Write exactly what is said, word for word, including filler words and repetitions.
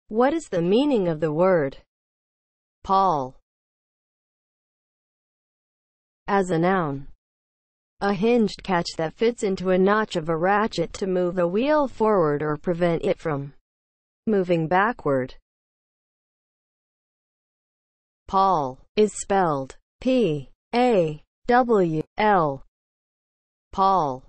What is the meaning of the word pawl? As a noun, a hinged catch that fits into a notch of a ratchet to move a wheel forward or prevent it from moving backward. Pawl is spelled P A W L. Pawl.